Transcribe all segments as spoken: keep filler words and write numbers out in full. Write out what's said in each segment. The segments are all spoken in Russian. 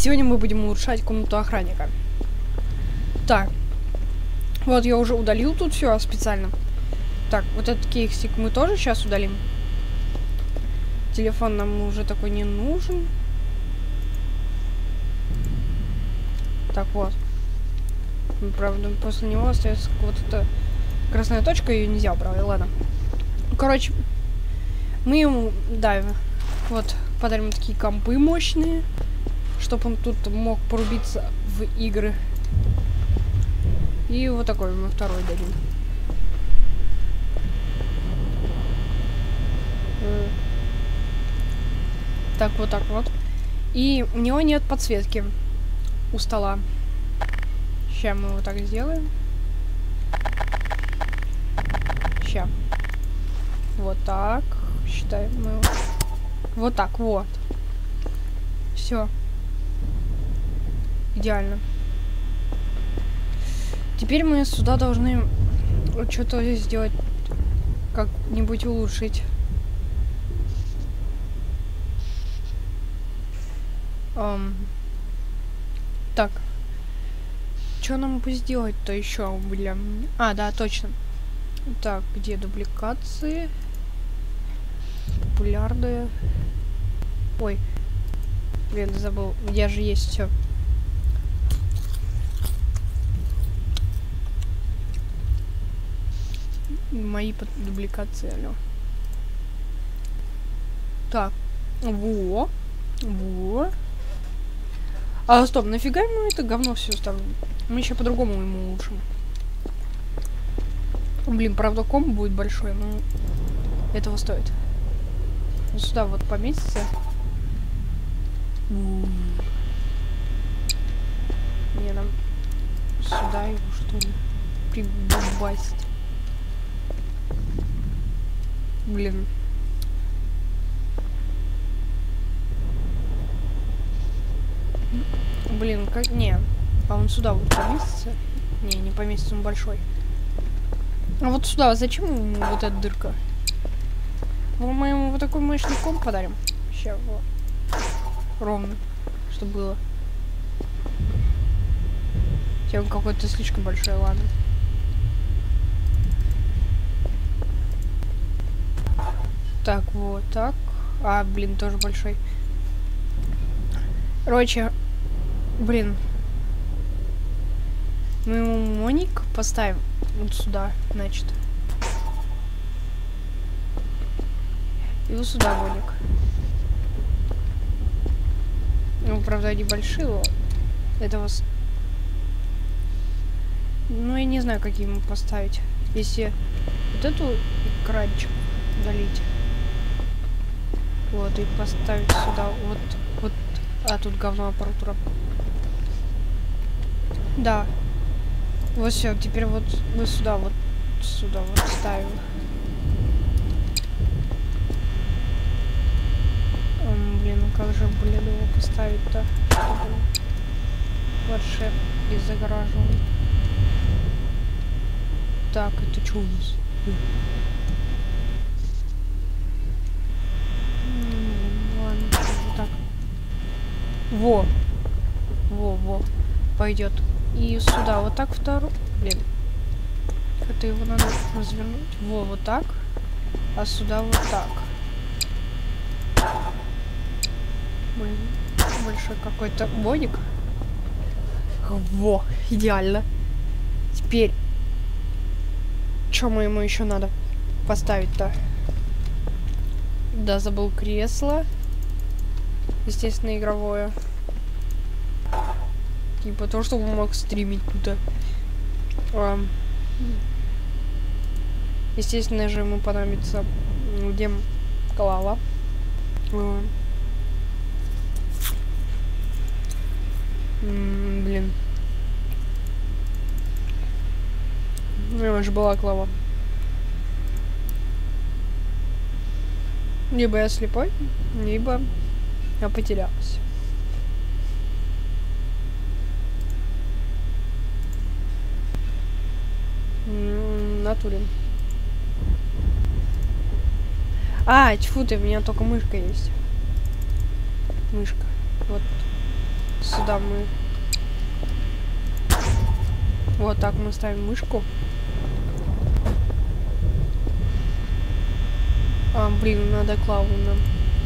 сегодня мы будем улучшать комнату охранника. Так. Вот я уже удалил тут все специально. Так, вот этот кексик мы тоже сейчас удалим. Телефон нам уже такой не нужен. Так, вот. Правда, после него остается вот эта красная точка, ее нельзя убрать. Ладно. Короче, мы ему, да, вот, подарим такие компы мощные, чтобы он тут мог порубиться в игры. И вот такой мы второй дадим. Так, вот так вот. И у него нет подсветки у стола. Сейчас мы вот так сделаем. Сейчас. Вот так. Считаем мы. Вот так, вот. Все. Идеально. Теперь мы сюда должны что-то сделать, как-нибудь улучшить. Um, так. Что нам бы сделать-то еще, бля? А, да, точно. Так, где дубликации? Популярные. Ой. Блин, забыл. Где же есть все. Мои дубликации, алло. Так. Во. Во. А, стоп, нафига ему это говно все ставим? Мы еще по-другому ему улучшим. Блин, правда, комп будет большой, но этого стоит. Вот сюда вот поместится. Не, нам сюда его, что ли, прибавить. Блин. Блин, как... Не. А он сюда вот поместится? Не, не поместится, он большой. А вот сюда, зачем ему вот эта дырка? Ну, мы ему вот такой мощный комп подарим. Сейчас, вот. Ровно, чтобы было. Хотя он какой-то слишком большой, ладно. Так, вот так. А, блин, тоже большой. Короче, блин. Мы ему моник поставим вот сюда, значит. И вот сюда моник. Ну, правда, они большие. Это вас... Ну, я не знаю, какие ему поставить. Если вот эту экранчик удалить. Вот, и поставить сюда вот, вот, а тут говно аппаратура. Да. Вот все, теперь вот мы сюда, вот сюда вот ставим. Ом, блин, ну как же, блин, его поставить-то, чтобы вообще не загораживал. Так, это что у нас? Во. Во, во. Пойдет. И сюда вот так вторую. Блин. Это его надо развернуть. Во, вот так. А сюда вот так. Блин. Большой какой-то боник. Во. Идеально. Теперь. Что мы ему еще надо поставить-то? Да, забыл кресло. Естественно, игровое. Типа то, чтобы он мог стримить туда. А, естественно же, ему понадобится гем клава. А. М-м, блин. У него же была клава. Либо я слепой, либо я потерялась. М-м, натуре. А, тьфу ты, у меня только мышка есть. Мышка. Вот. Сюда мы... Вот так мы ставим мышку. А, блин, надо Клаву нам.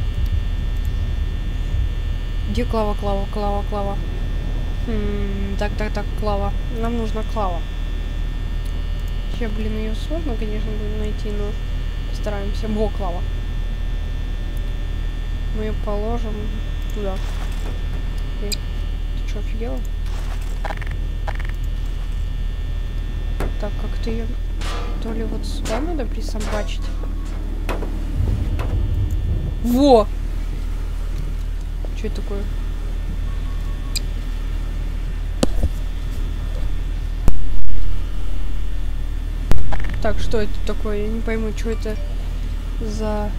Где Клава, Клава, Клава, Клава? Хм, так, так, так, Клава. Нам нужна Клава. Сейчас, блин, ее сложно, конечно, будет найти, но постараемся. Во, Клава. Мы ее положим туда. Эй, ты что, офигела? Так, как-то ее... То ли вот сюда надо присобачить. Во! Что это такое? Так, что это такое? Я не пойму, что это за...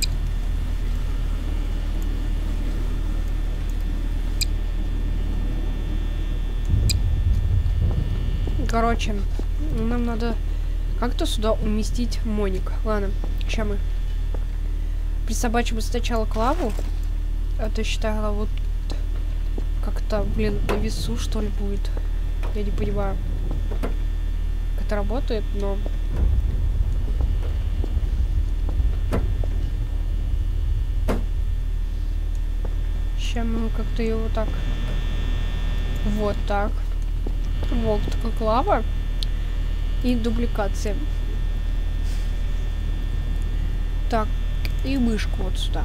Короче, нам надо как-то сюда уместить Моник. Ладно, сейчас мы присобачим сначала Клаву. Это, считаю, вот как-то, блин, на весу, что ли, будет. Я не понимаю, как это работает, но... Сейчас мы как-то ее вот так... Вот так. Вот такая Клава. И дубликация. Так, и мышку вот сюда.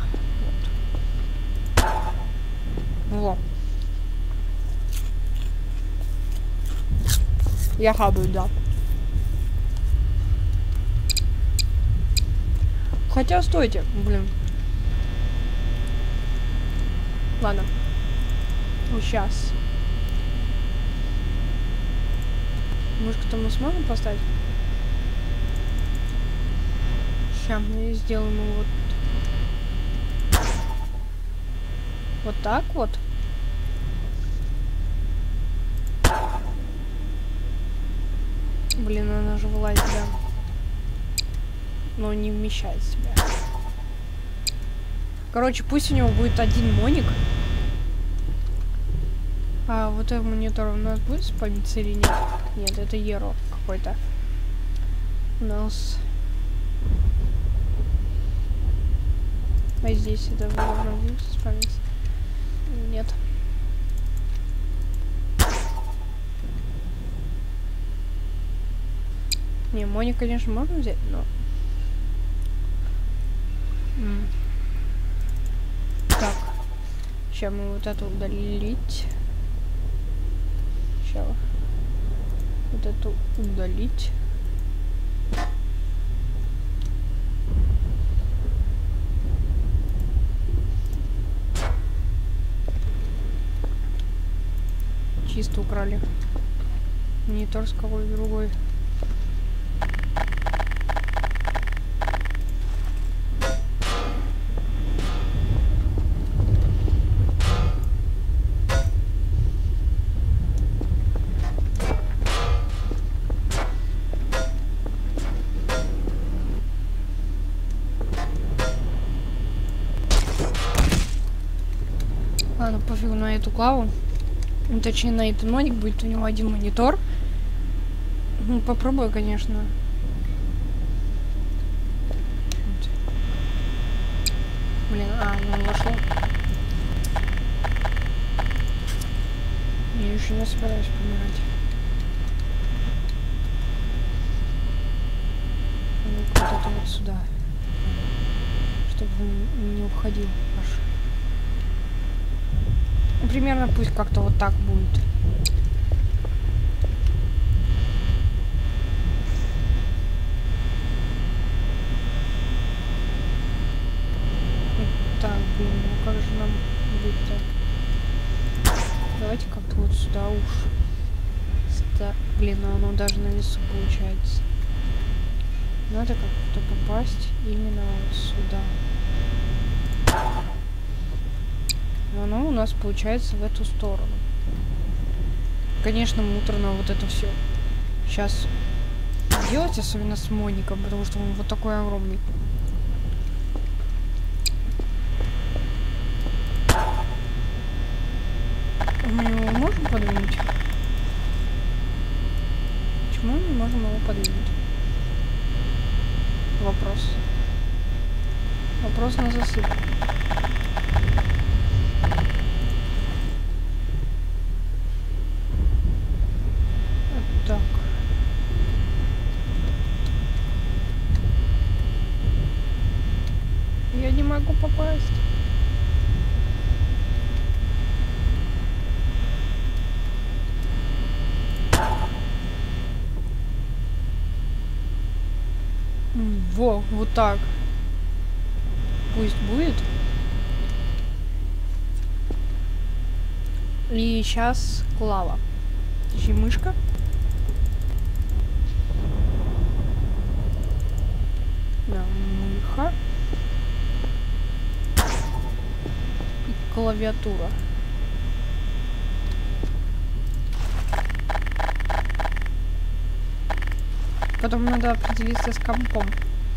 Вот. Во. Я хабаю, да. Хотя, стойте, блин. Ладно. Ну, сейчас. Мышку-то мы сможем поставить? Сейчас мы сделаем вот... Вот так вот. Блин, она же вылазит, да. Но не вмещает в себя. Короче, пусть у него будет один Моник. А вот этот монитор у нас будет спамиться или нет? Нет, это Еро какой-то. У нас... А здесь это должно будет спамиться? Нет. Не, Моник, конечно, можно взять, но... М. Так. Сейчас мы вот это удалить. Сейчас. Вот эту удалить. Чисто украли. Монитор с какой другой. Ладно, пофигу на эту Клаву. Ну, точнее, на этот Моник будет у него один монитор. Ну, попробую, конечно. Вот. Блин, а, он вошел. Я еще не собираюсь помирать. Ну, вот это вот сюда. Чтобы он не уходил аж. Примерно пусть как-то вот так будет. Так, блин, ну как же нам быть-то? Давайте как-то вот сюда уж. Ста... Блин, ну оно даже на весу получается. Надо как-то попасть именно вот сюда. Но оно у нас получается в эту сторону. Конечно, муторно вот это все сейчас делать, особенно с Моником, потому что он вот такой огромный. У него подвинуть? Почему мы не можем его подвинуть? Вопрос. Вопрос на засыпку. Вот так. Я не могу попасть. Во, вот так. Пусть будет. И сейчас клава. Точнее, мышка. Да, мыха. И клавиатура. Потом надо определиться с компом.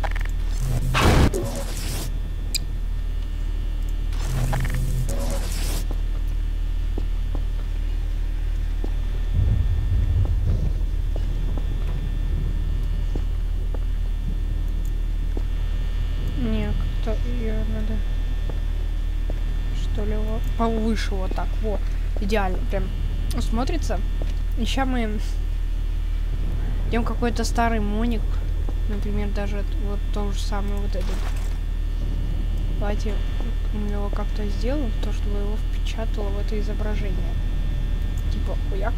Не, как-то ее надо, что ли, вот повыше вот так. Вот, идеально прям смотрится. Еще мы идем какой-то старый моник, например, даже вот то же самое вот этот. Давайте мы его как-то сделаем, то чтобы его впечатало в это изображение. Типа, хуяк.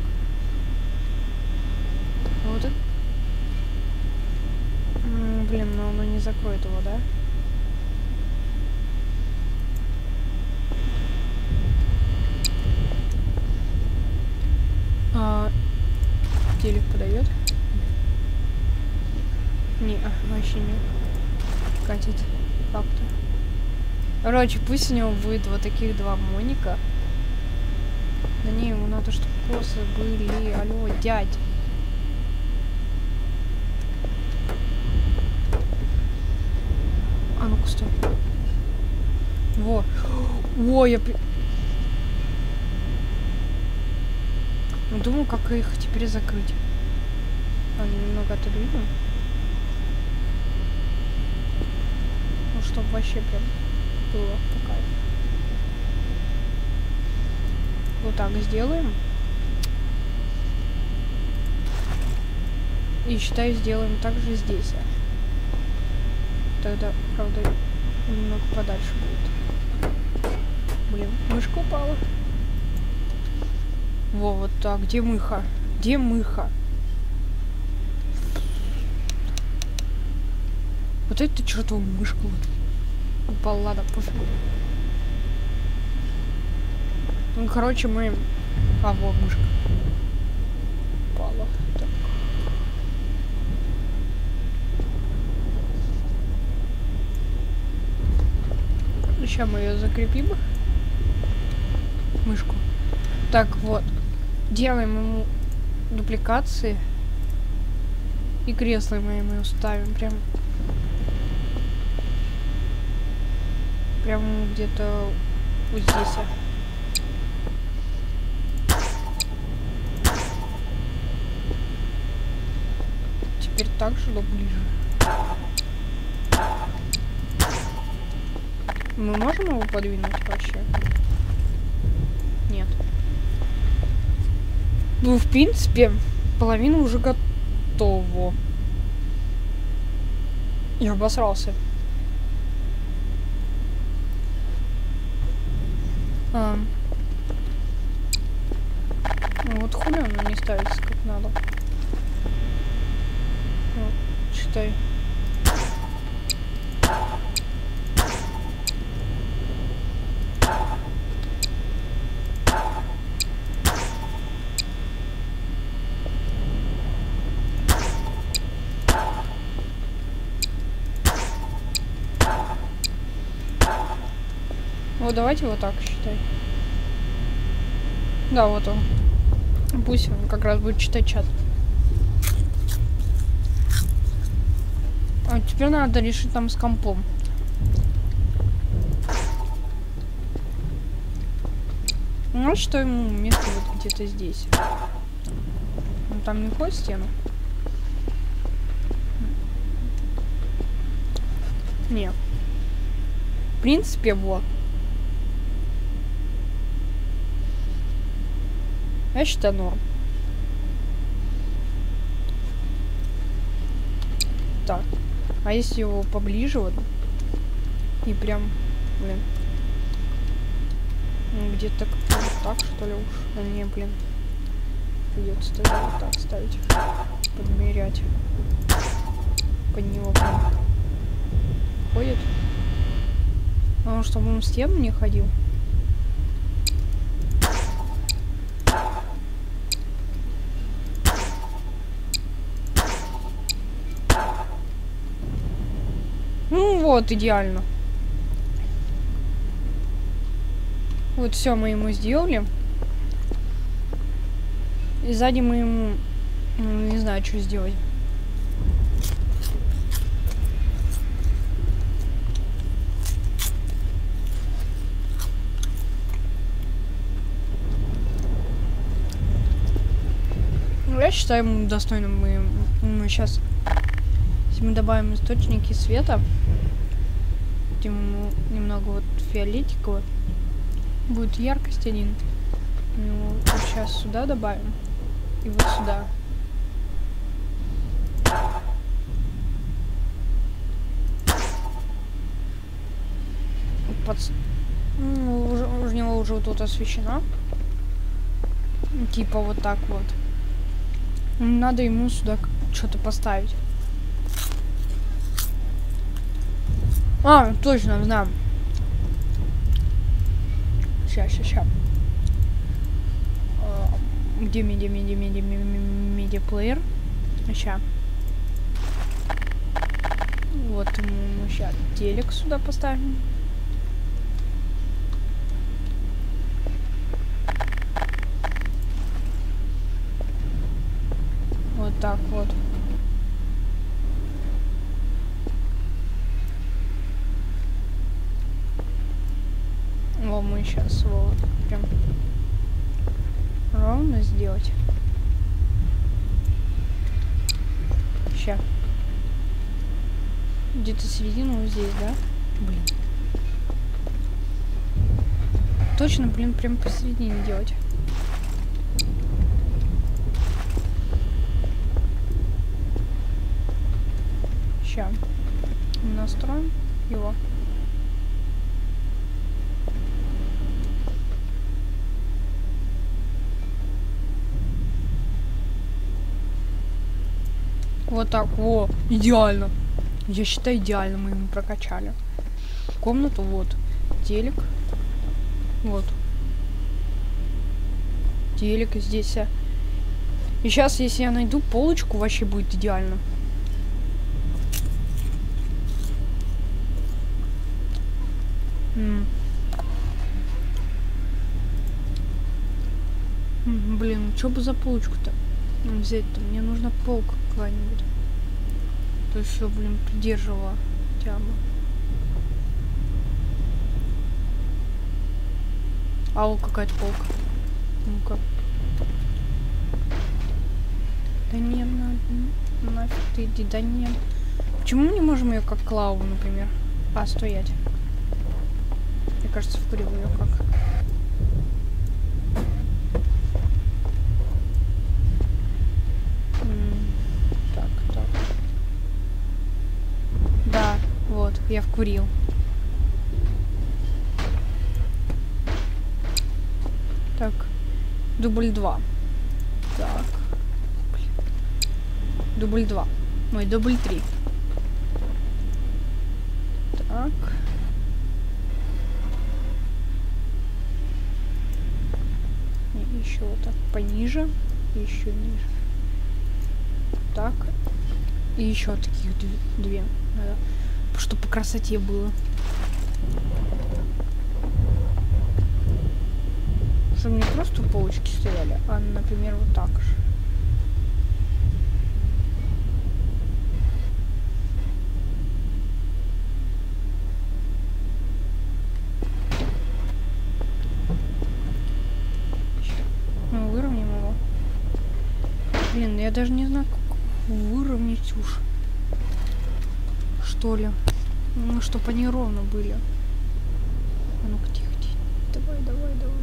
Вот это. М-м, блин, но оно не закроет его, да? А, телек подает? Не, а, вообще не катит как-то. Короче, пусть у него будет вот таких два моника. Да не, ему надо, чтобы косы были. Алло, дядь. А ну-ка, стой. Во. О, я... Думаю, как их теперь закрыть. Ладно, немного отодвинем. Ну, чтобы вообще прям было по кайфу. Вот так сделаем. И считаю, сделаем также здесь. Тогда, правда, немного подальше будет. Блин, мышка упала. Во, вот так. Где мыха? Где мыха? Вот это чертова мышка вот. Упала, ладно, пофиг. Ну, короче, мы... А, вот мышка. Упала. Так. Сейчас мы ее закрепим. Мышку. Так, вот. Делаем ему дупликации. И кресло мы ему ставим прям. Прям где-то вот здесь. Теперь так же, но ближе. Мы можем его подвинуть вообще? Нет. Ну, в принципе, половина уже готова. Я обосрался. А. Ну, вот хули оно не ставится как надо. Вот, читай. Вот давайте вот так считай. Да, вот он. Пусть он как раз будет читать чат. А теперь надо решить там с компом. Вот что ему место вот где-то здесь. Он там не ходит в стену? Не. В принципе, вот. Я считаю, норм. Так. А если его поближе вот? И прям, блин. Ну, где-то как-то вот так, что ли, уж. А не, блин. Придется тогда вот так ставить. Подмерять. Под него прям ходит. Ну, чтобы он в стену не ходил. Ну вот, идеально. Вот все мы ему сделали. И сзади мы ему, ну, не знаю, что сделать. Ну, я считаю, ему достойным. Мы, мы сейчас, если мы добавим источники света, ему немного вот фиолетикового, будет яркость один. Ну, вот сейчас сюда добавим. И вот сюда. Под... Ну, уже, у него уже вот тут освещено. Типа вот так вот. Надо ему сюда что-то поставить. А, точно, знаю. Сейчас, сейчас, сейчас. Где медиа, медиа, медиа, медиа плеер? Сейчас. Вот мы сейчас телек сюда поставим. Вот так вот. Вот мы сейчас вот прям ровно сделать. Сейчас. Где-то середину вот здесь, да? Блин. Точно, блин, прям посередине делать. Сейчас. Настроим его. Вот так, во, идеально. Я считаю, идеально мы ему прокачали. Комнату, вот, телек. Вот. Телек здесь. И сейчас, если я найду полочку, вообще будет идеально. М -м, блин, что бы за полочку-то взять-то? Мне нужна полка какая-нибудь. То есть, все, блин, придерживала хотя бы. А вот какая-то полка. Ну-ка. Да не, на, нафиг ты иди, да нет. Почему мы не можем ее как клаву, например? А, стоять. Мне кажется, вкурил ее как. Так, так. Да, вот, я вкурил. Так, дубль два. Так. Дубль два. Мой дубль три. Так. И еще вот так пониже. И еще ниже. Так. И еще таких две. Надо, чтобы по красоте было. Чтобы не просто полочки стояли, а, например, вот так же. я даже не знаю, как выровнять уж. Что ли? Ну, чтобы они ровно были. А ну-ка, тихо, тихо. Давай, давай, давай.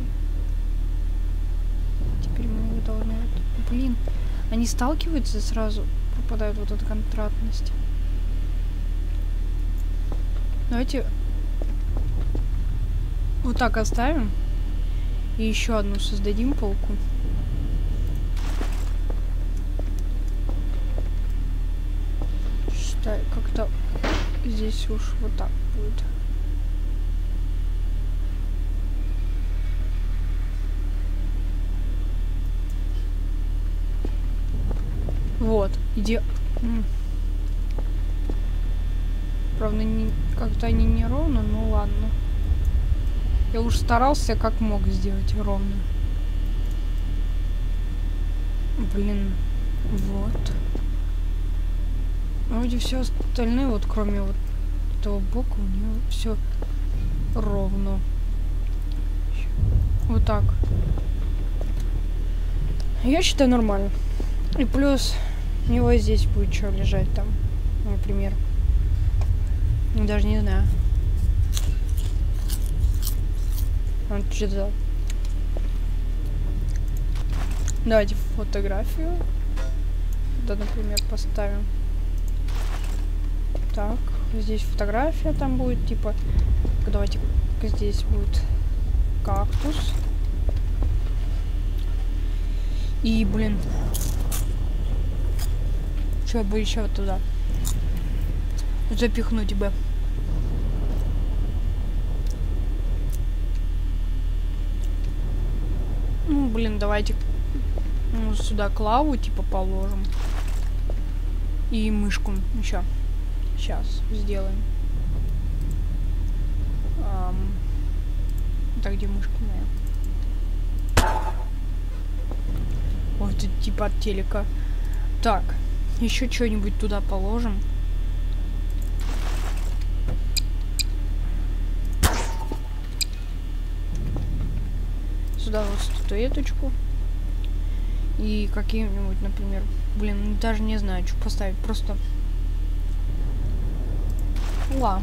Теперь мы их должны... Блин, они сталкиваются и сразу попадают в вот эту контрастность. Давайте вот так оставим. И еще одну создадим полку. Считай, как-то здесь уж вот так будет. Вот, иди. Правда, не... как-то они не ровно, ну ладно. Я уж старался как мог сделать ровно. Блин, вот. Вроде все остальные, вот кроме вот этого бока, у него все ровно. Вот так. Я считаю нормально. И плюс у него здесь будет что лежать там, например. Даже не знаю. Он что-то... Давайте фотографию. Да, например, поставим. Так, здесь фотография там будет, типа... Давайте, здесь будет кактус. И, блин... Что бы еще туда запихнуть бы? Ну, блин, давайте ну, сюда клаву типа положим. И мышку еще. Сейчас сделаем. Ам... Так, где мышка моя? Ой, это типа от телека. Так, еще что-нибудь туда положим. Сюда вот статуэточку. И какие-нибудь, например, блин, даже не знаю, что поставить. Просто ламп.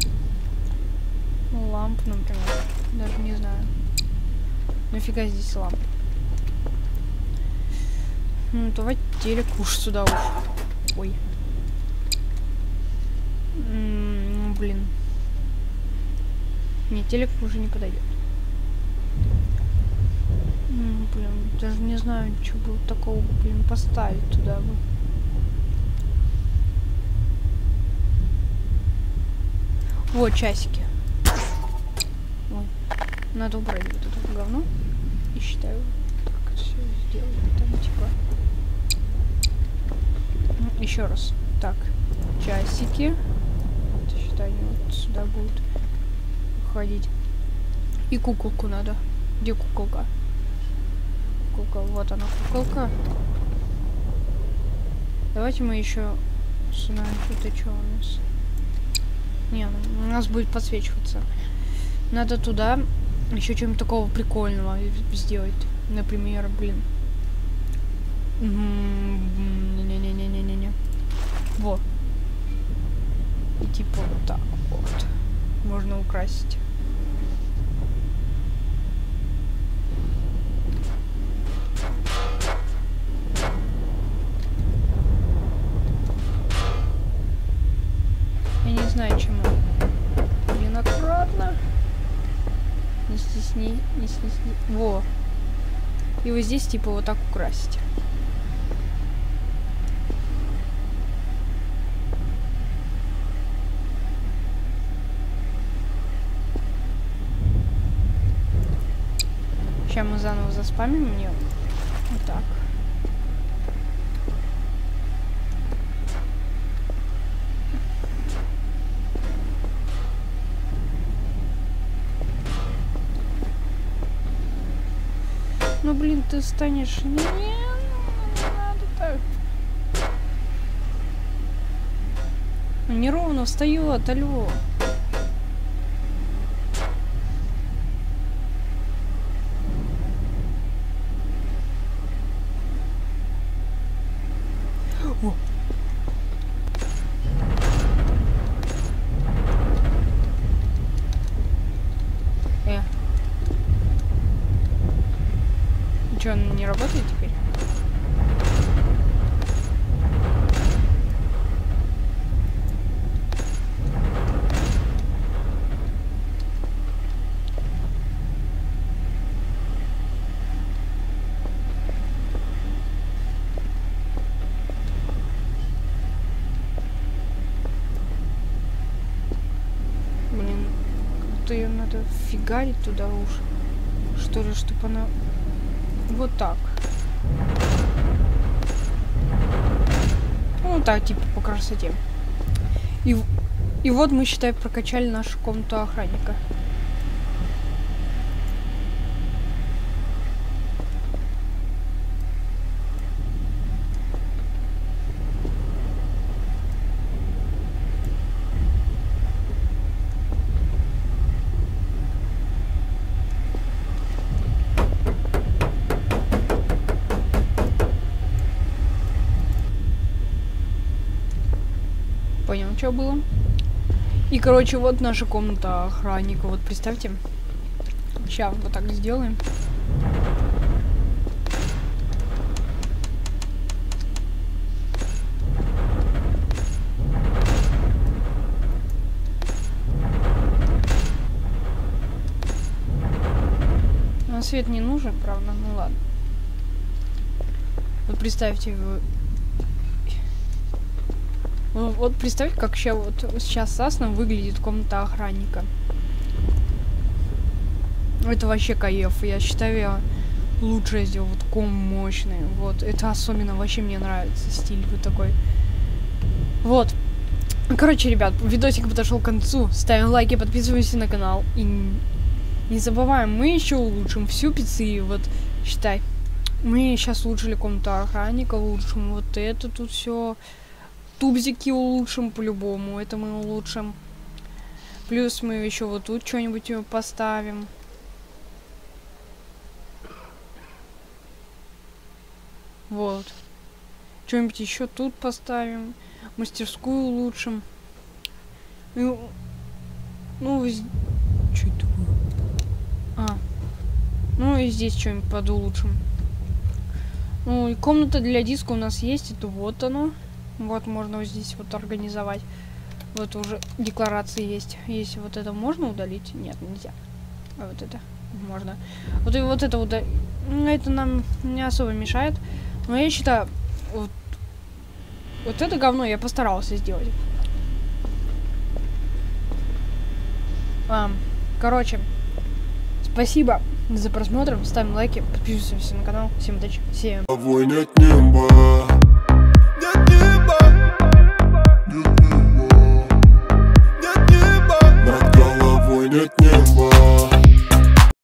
Ламп, например. Даже не знаю. Нафига здесь ламп? Ну, давайте телек уж сюда уж. Ой. М-м, блин. Не, телек уже не подойдет. М-м, блин, даже не знаю, что бы такого, блин, поставить туда бы. Вот часики. Ой. Надо убрать вот это говно. И считаю, так все сделать. Там типа. Еще раз. Так, часики. Это, считай, они вот сюда будут ходить. И куколку надо. Где куколка? Куколка, вот она, куколка. Давайте мы еще сюда. Это что у нас? Не, у нас будет подсвечиваться. Надо туда еще что-нибудь такого прикольного сделать. Например, блин. Не-не-не-не-не-не. Вот. И типа вот так вот. Можно украсить. Я не знаю, чему. Блин, аккуратно. Не стесни, не стесни. Во. И вот здесь типа вот так украсить. Сейчас мы заново заспамим мне. Вот так. Ну блин, ты станешь. Не, ну, не надо так. Ну, неровно встает, алло. Что, она не работает теперь? Блин, как-то ее надо фигарить туда уж. Что ли, чтобы она... Вот так. Ну, так, типа, по красоте. И, и вот мы, считай, прокачали нашу комнату охранника. Понял, что было. И, короче, вот наша комната охранника. Вот представьте. Сейчас вот так сделаем. Но свет не нужен, правда? Ну ладно. Вот представьте, вы... Вот представьте, как сейчас вот сейчас Сасна выглядит комната охранника. Это вообще кайф. Я считаю, я лучше сделал. Вот ком мощный. Вот. Это особенно вообще мне нравится стиль вот такой. Вот. Короче, ребят, видосик подошел к концу. Ставим лайки, подписываемся на канал. И не забываем, мы еще улучшим всю пиццерию. Вот, считай. Мы сейчас улучшили комнату охранника, улучшим вот это тут все. Тубзики улучшим по-любому, это мы улучшим. Плюс мы еще вот тут что-нибудь поставим. Вот. Что-нибудь еще тут поставим. Мастерскую улучшим. Ну, ну что это такое? А. Ну и здесь что-нибудь подулучшим. Ну и комната для диска у нас есть, это вот оно. Вот можно вот здесь вот организовать. Вот уже декларации есть. Если вот это можно удалить? Нет, нельзя. А вот это можно. Вот и вот это удалить. Ну, это нам не особо мешает. Но я считаю, вот, вот это говно я постарался сделать. А, короче, спасибо за просмотр. Ставим лайки, подписываемся на канал. Всем удачи. Всем.